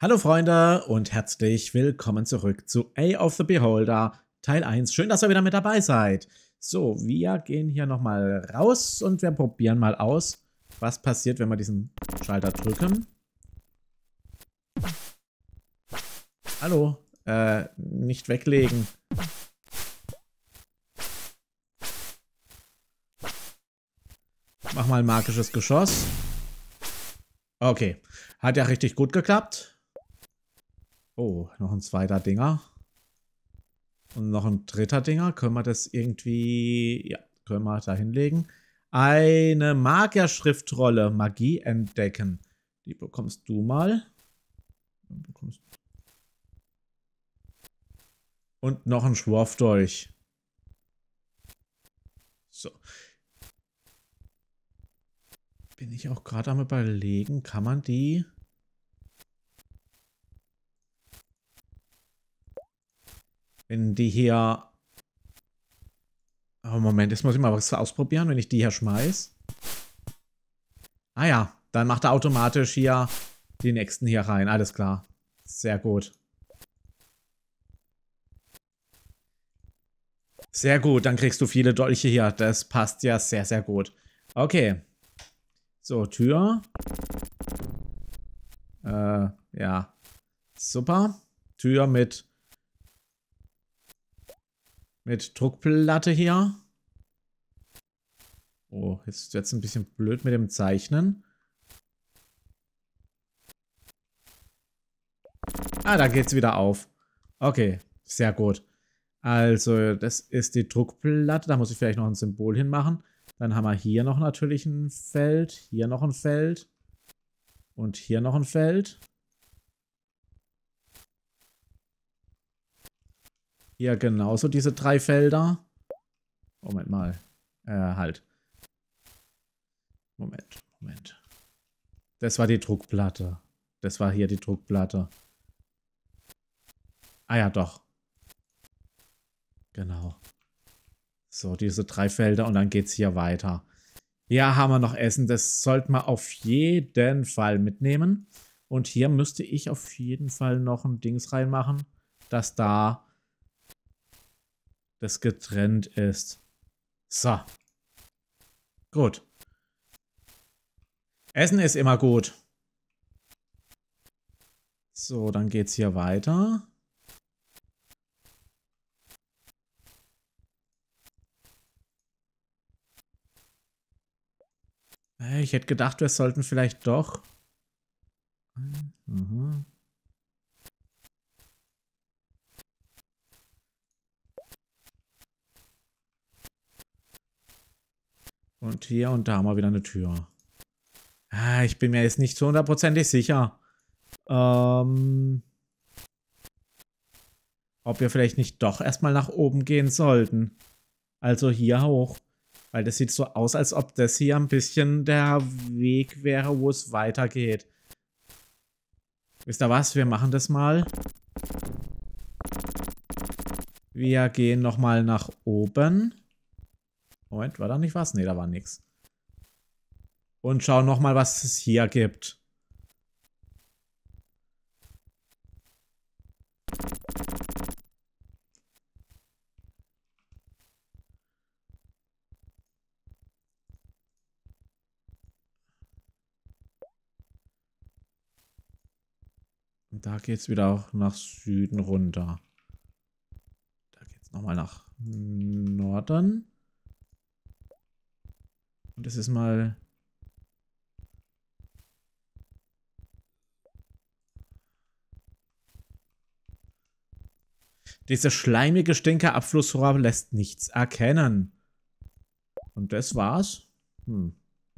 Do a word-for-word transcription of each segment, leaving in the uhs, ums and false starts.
Hallo Freunde und herzlich willkommen zurück zu Eye of the Beholder Teil eins. Schön, dass ihr wieder mit dabei seid. So, wir gehen hier nochmal raus und wir probieren mal aus, was passiert, wenn wir diesen Schalter drücken. Hallo, äh, nicht weglegen. Mach mal ein magisches Geschoss. Okay, hat ja richtig gut geklappt. Oh, noch ein zweiter Dinger. Und noch ein dritter Dinger. Können wir das irgendwie... Ja, können wir da hinlegen. Eine Magierschriftrolle. Magie entdecken. Die bekommst du mal. Bekommst Und noch ein Schworfdolch. So. Bin ich auch gerade am Überlegen, kann man die... Wenn die hier... Oh, Moment, jetzt muss ich mal was ausprobieren, wenn ich die hier schmeiß. Ah ja, dann macht er automatisch hier die nächsten hier rein. Alles klar. Sehr gut. Sehr gut, dann kriegst du viele Dolche hier. Das passt ja sehr, sehr gut. Okay. So, Tür. Äh, ja. Super. Tür mit... Mit Druckplatte hier. Oh, jetzt wird es ein bisschen blöd mit dem Zeichnen. Ah, da geht es wieder auf. Okay, sehr gut. Also, das ist die Druckplatte. Da muss ich vielleicht noch ein Symbol hinmachen. Dann haben wir hier noch natürlich ein Feld. Hier noch ein Feld. Und hier noch ein Feld. Hier genauso diese drei Felder. Moment mal. Äh, halt. Moment, Moment. Das war die Druckplatte. Das war hier die Druckplatte. Ah ja, doch. Genau. So, diese drei Felder und dann geht es hier weiter. Hier haben wir noch Essen. Das sollten wir auf jeden Fall mitnehmen. Und hier müsste ich auf jeden Fall noch ein Dings reinmachen, dass da das getrennt ist. So. Gut. Essen ist immer gut. So, dann geht's hier weiter. Ich hätte gedacht, wir sollten vielleicht doch... Mhm. Und hier und da haben wir wieder eine Tür. Ah, ich bin mir jetzt nicht so hundertprozentig sicher. Ähm, ob wir vielleicht nicht doch erstmal nach oben gehen sollten. Also hier hoch. Weil das sieht so aus, als ob das hier ein bisschen der Weg wäre, wo es weitergeht. Wisst ihr was? Wir machen das mal. Wir gehen nochmal nach oben. Moment, war da nicht was? Ne, da war nichts. Und schauen nochmal, was es hier gibt. Und da geht es wieder auch nach Süden runter. Da geht es nochmal nach Norden. Und es ist mal... Diese schleimige Stinkerabflussrohr lässt nichts erkennen. Und das war's? Hm.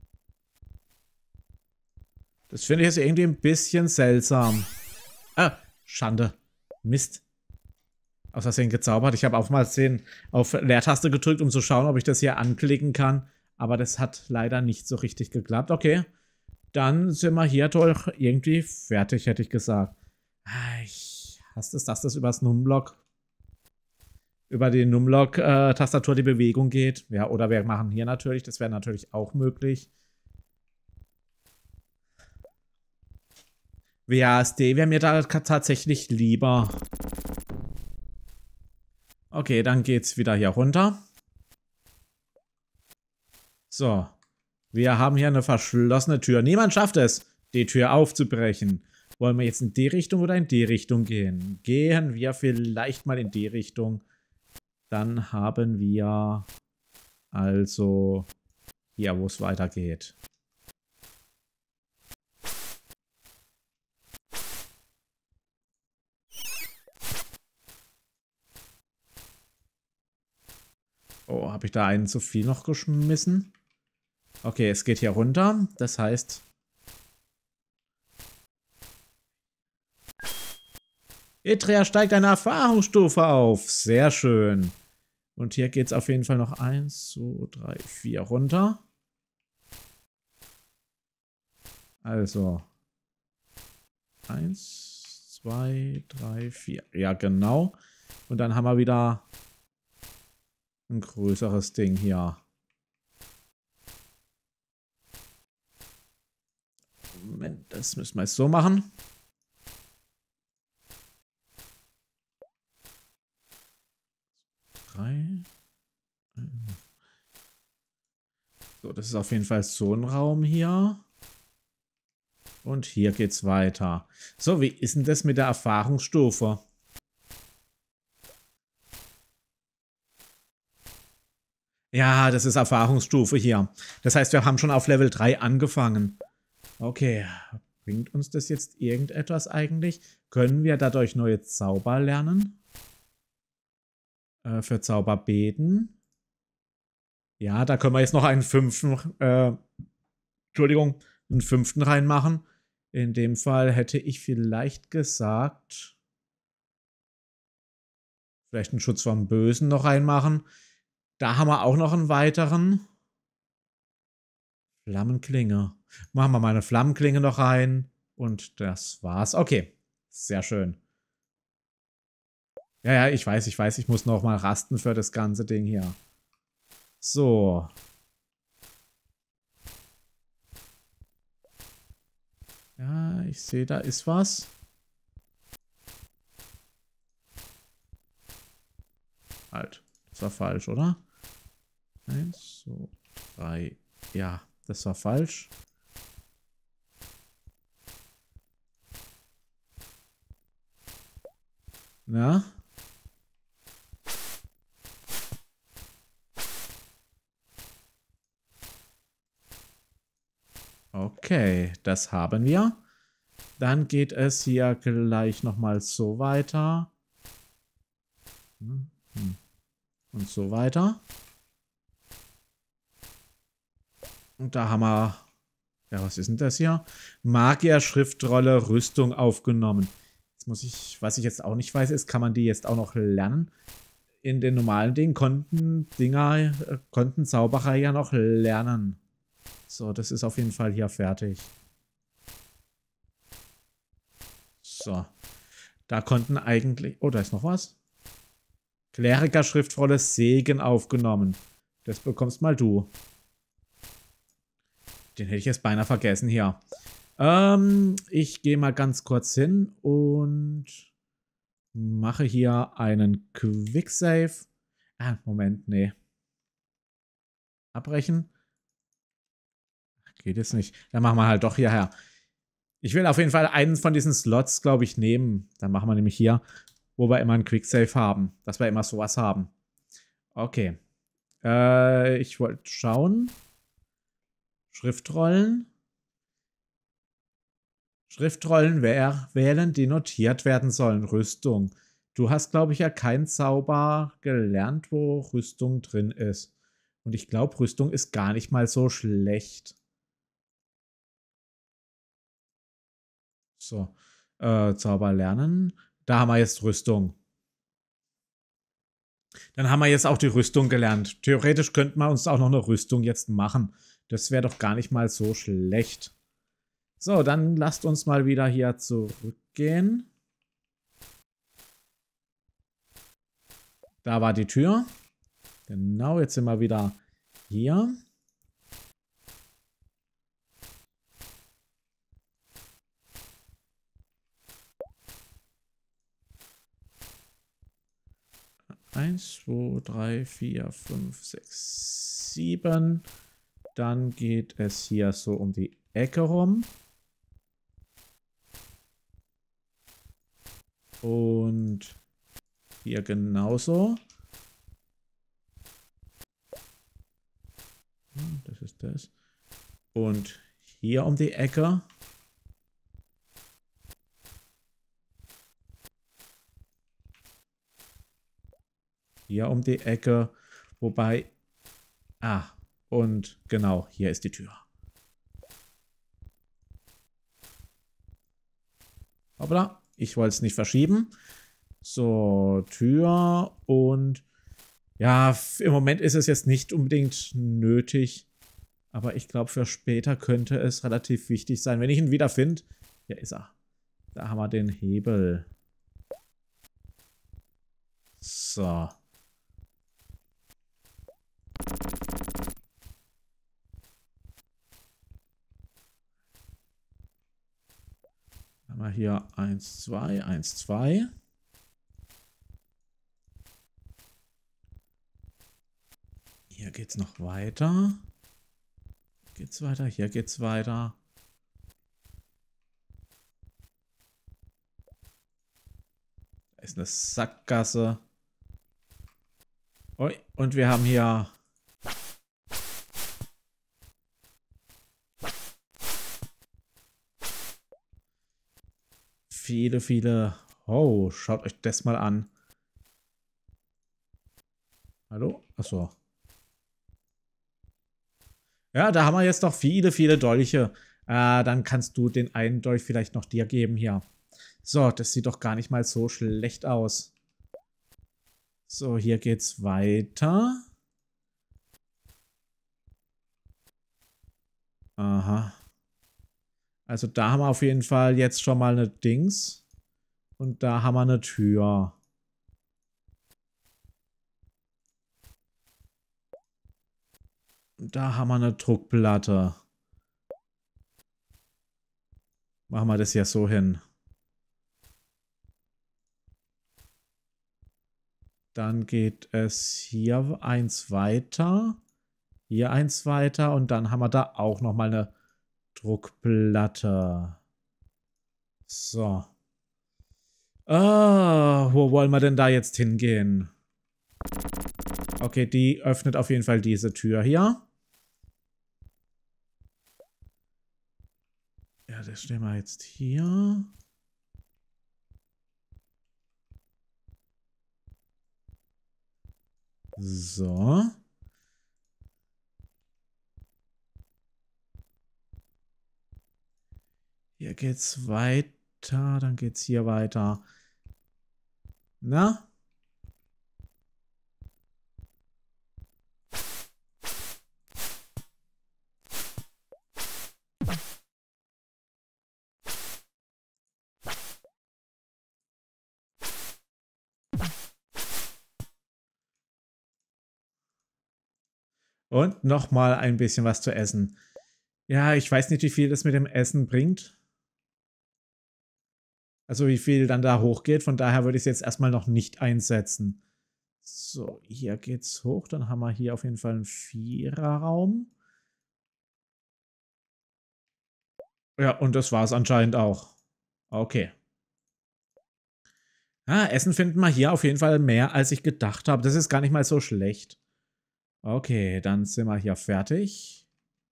Das finde ich jetzt irgendwie ein bisschen seltsam. Ah, Schande. Mist. Aus Versehen gezaubert. Ich habe auf mal den auf Leertaste gedrückt, um zu schauen, ob ich das hier anklicken kann. Aber das hat leider nicht so richtig geklappt. Okay. Dann sind wir hier doch irgendwie fertig, hätte ich gesagt. Ich hasse es, dass das übers Numblock über die Numlock-Tastatur die Bewegung geht. Ja, oder wir machen hier natürlich, das wäre natürlich auch möglich. W A S D wäre mir da tatsächlich lieber. Okay, dann geht's wieder hier runter. So. Wir haben hier eine verschlossene Tür. Niemand schafft es, die Tür aufzubrechen. Wollen wir jetzt in die Richtung oder in die Richtung gehen? Gehen wir vielleicht mal in die Richtung. Dann haben wir also hier, wo es weitergeht. Oh, habe ich da einen zu viel noch geschmissen? Okay, es geht hier runter. Das heißt... Etria steigt eine Erfahrungsstufe auf. Sehr schön. Und hier geht es auf jeden Fall noch eins, zwei, drei, vier runter. Also. eins, zwei, drei, vier. Ja, genau. Und dann haben wir wieder ein größeres Ding hier. Moment, das müssen wir jetzt so machen. Drei. So, das ist auf jeden Fall so ein Raum hier. Und hier geht's weiter. So, wie ist denn das mit der Erfahrungsstufe? Ja, das ist Erfahrungsstufe hier. Das heißt, wir haben schon auf Level drei angefangen. Okay, bringt uns das jetzt irgendetwas eigentlich? Können wir dadurch neue Zauber lernen? Äh, für Zauber beten. Ja, da können wir jetzt noch einen fünften, äh, Entschuldigung, einen fünften reinmachen. In dem Fall hätte ich vielleicht gesagt, vielleicht einen Schutz vom Bösen noch reinmachen. Da haben wir auch noch einen weiteren. Flammenklinge. Machen wir mal eine Flammenklinge noch rein. Und das war's. Okay, sehr schön. Ja, ja, ich weiß, ich weiß, ich muss noch mal rasten für das ganze Ding hier. So. Ja, ich sehe, da ist was. Halt, das war falsch, oder? Eins, zwei, drei. Ja, das war falsch. Na? Okay, das haben wir. Dann geht es hier gleich nochmal so weiter. Und so weiter. Und da haben wir... Ja, was ist denn das hier? Magier-Schriftrolle Rüstung aufgenommen. Jetzt muss ich... Was ich jetzt auch nicht weiß, ist, kann man die jetzt auch noch lernen? In den normalen Dingen konnten Dinger... Äh, konnten Zauberer ja noch lernen. So, das ist auf jeden Fall hier fertig. So. Da konnten eigentlich... Oh, da ist noch was. Kleriker-Schriftrolle Segen aufgenommen. Das bekommst mal du. Den hätte ich jetzt beinahe vergessen hier. Ähm, ich gehe mal ganz kurz hin und mache hier einen Quicksave. Ah, Moment, nee. Abbrechen. Geht jetzt nicht. Dann machen wir halt doch hierher. Ich will auf jeden Fall einen von diesen Slots, glaube ich, nehmen. Dann machen wir nämlich hier, wo wir immer einen Quicksave haben. Dass wir immer sowas haben. Okay. Äh, ich wollte schauen. Schriftrollen. Schriftrollen wählen, die notiert werden sollen. Rüstung. Du hast, glaube ich, ja keinen Zauber gelernt, wo Rüstung drin ist. Und ich glaube, Rüstung ist gar nicht mal so schlecht. So. Äh, Zauber lernen. Da haben wir jetzt Rüstung. Dann haben wir jetzt auch die Rüstung gelernt. Theoretisch könnten wir uns auch noch eine Rüstung jetzt machen. Das wäre doch gar nicht mal so schlecht. So, dann lasst uns mal wieder hier zurückgehen. Da war die Tür. Genau, jetzt sind wir wieder hier. eins, zwei, drei, vier, fünf, sechs, sieben. Dann geht es hier so um die Ecke rum. Und hier genauso. Das ist das. Und hier um die Ecke. Hier um die Ecke. Wobei... Ah, und genau, hier ist die Tür. Hoppla, ich wollte es nicht verschieben. So, Tür und... Ja, im Moment ist es jetzt nicht unbedingt nötig. Aber ich glaube, für später könnte es relativ wichtig sein. Wenn ich ihn wieder finde... Hier ist er. Da haben wir den Hebel. So. Haben wir hier eins, zwei, eins, zwei. Hier geht's noch weiter. Geht's weiter, hier geht's weiter. Da ist eine Sackgasse. Ui, und wir haben hier... Viele, viele... Oh, schaut euch das mal an. Hallo? Achso. Ja, da haben wir jetzt noch viele, viele Dolche. Äh, dann kannst du den einen Dolch vielleicht noch dir geben hier. So, das sieht doch gar nicht mal so schlecht aus. So, hier geht's weiter. Aha. Also da haben wir auf jeden Fall jetzt schon mal eine Dings. Und da haben wir eine Tür. Und da haben wir eine Druckplatte. Machen wir das ja so hin. Dann geht es hier eins weiter. Hier eins weiter. Und dann haben wir da auch nochmal eine Druckplatte. So. Ah, wo wollen wir denn da jetzt hingehen? Okay, die öffnet auf jeden Fall diese Tür hier. Ja, das stellen wir jetzt hier. So. Hier geht's weiter, dann geht's hier weiter. Na? Und nochmal ein bisschen was zu essen. Ja, ich weiß nicht, wie viel das mit dem Essen bringt. Also wie viel dann da hochgeht. Von daher würde ich es jetzt erstmal noch nicht einsetzen. So, hier geht's hoch. Dann haben wir hier auf jeden Fall einen Viererraum. Ja, und das war es anscheinend auch. Okay. Ah, Essen finden wir hier auf jeden Fall mehr, als ich gedacht habe. Das ist gar nicht mal so schlecht. Okay, dann sind wir hier fertig.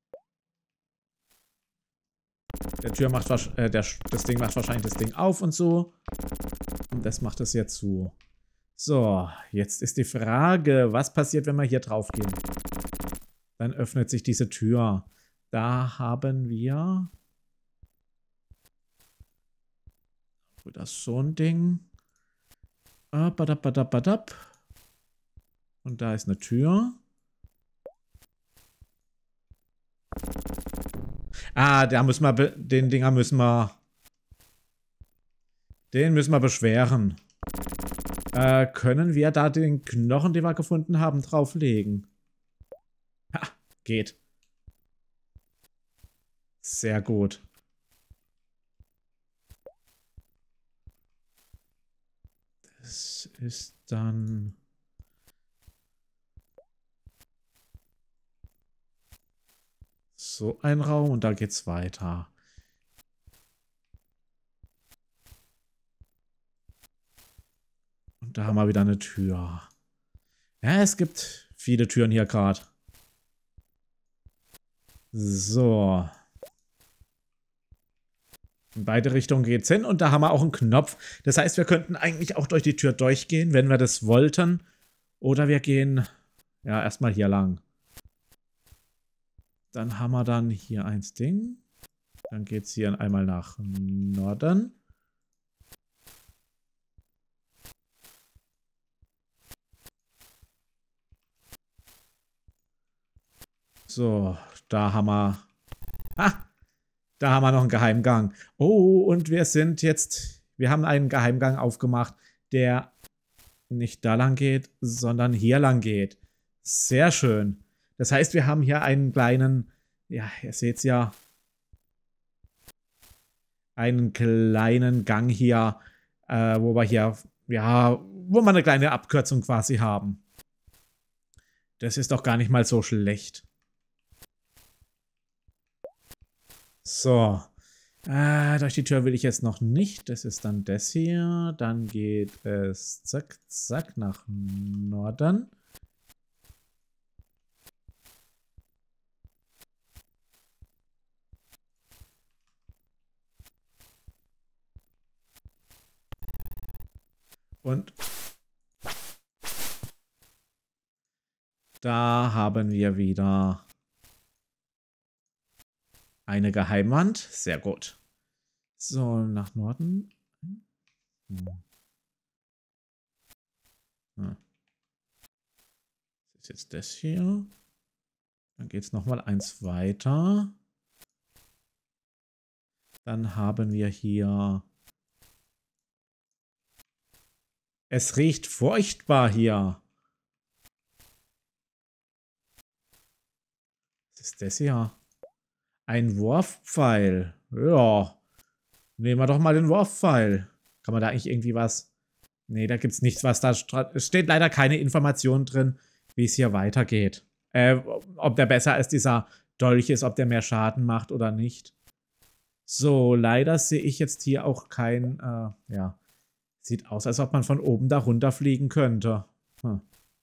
Der Tür macht äh, der, das Ding macht wahrscheinlich das Ding auf und so. Und das macht es jetzt zu. So, jetzt ist die Frage, was passiert, wenn wir hier drauf gehen? Dann öffnet sich diese Tür. Da haben wir... Das ist so ein Ding. Ah, badab, badab, badab. Und da ist eine Tür. Ah, da müssen wir, den Dinger müssen wir, den müssen wir beschweren. Äh, können wir da den Knochen, den wir gefunden haben, drauflegen? Ha, geht. Sehr gut. Das ist dann so ein Raum und da geht's weiter. Und da haben wir wieder eine Tür. Ja, es gibt viele Türen hier gerade. So. In beide Richtungen geht's hin und da haben wir auch einen Knopf. Das heißt, wir könnten eigentlich auch durch die Tür durchgehen, wenn wir das wollten. Oder wir gehen, ja, erstmal hier lang. Dann haben wir dann hier eins Ding. Dann geht's hier einmal nach Norden. So, da haben wir... Ah! Da haben wir noch einen Geheimgang. Oh, und wir sind jetzt... Wir haben einen Geheimgang aufgemacht, der nicht da lang geht, sondern hier lang geht. Sehr schön. Das heißt, wir haben hier einen kleinen... Ja, ihr seht es ja. Einen kleinen Gang hier, äh, wo wir hier... Ja, wo wir eine kleine Abkürzung quasi haben. Das ist doch gar nicht mal so schlecht. So. Äh, durch die Tür will ich jetzt noch nicht. Das ist dann das hier. Dann geht es zack, zack nach Norden. Und da haben wir wieder eine Geheimwand. Sehr gut. So, nach Norden. Hm. Hm. Das ist jetzt das hier. Dann geht es nochmal eins weiter. Dann haben wir hier... Es riecht furchtbar hier. Was ist das hier? Ein Wurfpfeil. Ja. Nehmen wir doch mal den Wurfpfeil. Kann man da eigentlich irgendwie was... Nee, da gibt es nichts, was da... Es steht leider keine Information drin, wie es hier weitergeht. Äh, ob der besser als dieser Dolch ist, ob der mehr Schaden macht oder nicht. So, leider sehe ich jetzt hier auch kein... Äh, ja... Sieht aus, als ob man von oben da runterfliegen könnte. Hm.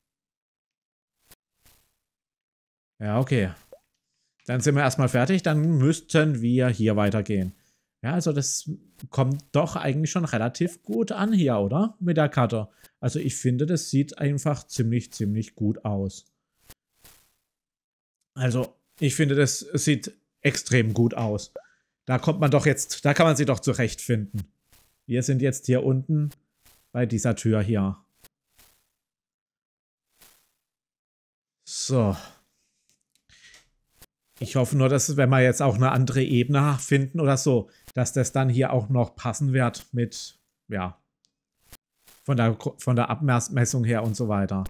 Ja, okay. Dann sind wir erstmal fertig. Dann müssten wir hier weitergehen. Ja, also das kommt doch eigentlich schon relativ gut an hier, oder? Mit der Karte. Also ich finde, das sieht einfach ziemlich, ziemlich gut aus. Also ich finde, das sieht extrem gut aus. Da kommt man doch jetzt, da kann man sich doch zurechtfinden. Wir sind jetzt hier unten bei dieser Tür hier. So. Ich hoffe nur, dass wenn wir jetzt auch eine andere Ebene finden oder so, dass das dann hier auch noch passen wird mit, ja, von der, von der Abmessung her und so weiter.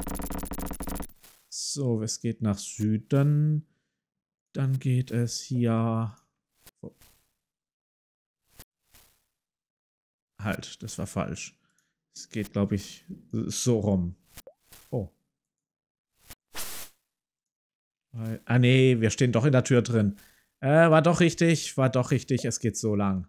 So, es geht nach Süden. Dann geht es hier... Oh. Halt, das war falsch. Es geht, glaube ich, so rum. Oh. Ah, nee, wir stehen doch in der Tür drin. Äh, war doch richtig, war doch richtig. Es geht so lang.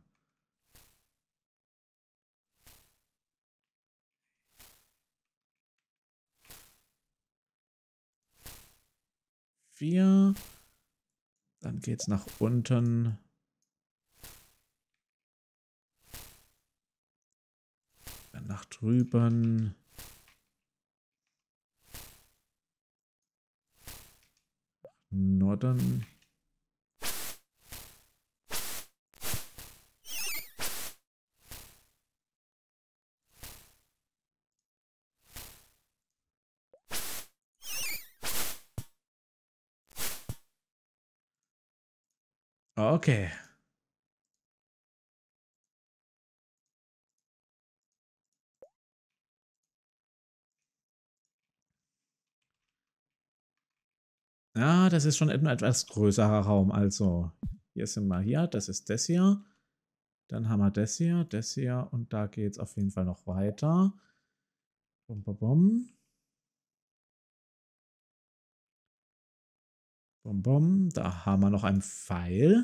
Vier. Dann geht's nach unten. Dann nach drüben. Norden. Okay. Ja, das ist schon ein etwas größerer Raum. Also, hier sind wir hier. Das ist das hier. Dann haben wir das hier, das hier. Und da geht es auf jeden Fall noch weiter. Bum, bum, bum. Bum, bum. Da haben wir noch einen Pfeil.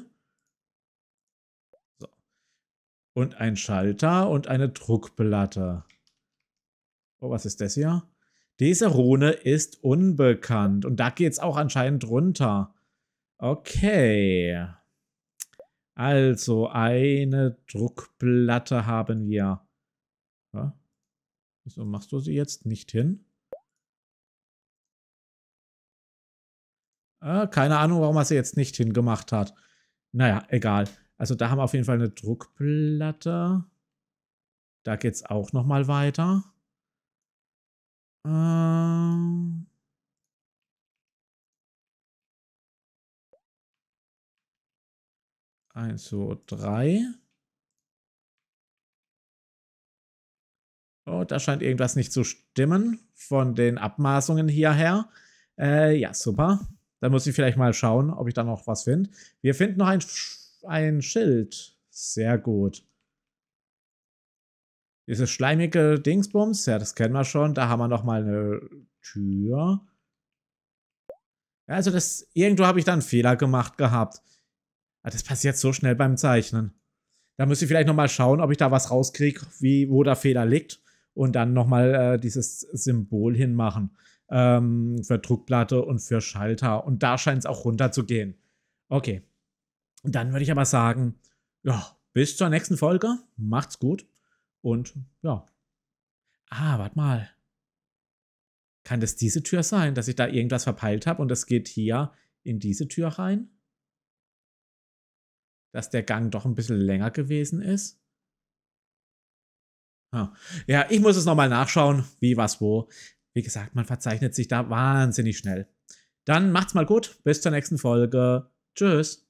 So. Und ein Schalter und eine Druckplatte. Oh, was ist das hier? Diese Rune ist unbekannt. Und da geht es auch anscheinend runter. Okay. Also, eine Druckplatte haben wir. Ja? Wieso machst du sie jetzt nicht hin? Äh, keine Ahnung, warum er sie jetzt nicht hingemacht hat. Naja, egal. Also da haben wir auf jeden Fall eine Druckplatte. Da geht es auch nochmal weiter. Ähm... Eins, zwei, drei. Oh, da scheint irgendwas nicht zu stimmen von den Abmaßungen hierher. Äh, ja, super. Dann muss ich vielleicht mal schauen, ob ich da noch was finde. Wir finden noch ein, ein Schild. Sehr gut. Dieses schleimige Dingsbums, ja, das kennen wir schon. Da haben wir noch mal eine Tür. Ja, also das, irgendwo habe ich da einen Fehler gemacht gehabt. Aber das passiert so schnell beim Zeichnen. Da müsste ich vielleicht noch mal schauen, ob ich da was rauskriege, wie, wo der Fehler liegt. Und dann noch mal äh, dieses Symbol hinmachen. Ähm, für Druckplatte und für Schalter. Und da scheint es auch runter zu gehen. Okay. Und dann würde ich aber sagen, ja, bis zur nächsten Folge. Macht's gut. Und ja. Ah, warte mal. Kann das diese Tür sein, dass ich da irgendwas verpeilt habe und es geht hier in diese Tür rein? Dass der Gang doch ein bisschen länger gewesen ist? Ah. Ja, ich muss es nochmal nachschauen, wie, was, wo. Wie gesagt, man verzeichnet sich da wahnsinnig schnell. Dann macht's mal gut. Bis zur nächsten Folge. Tschüss.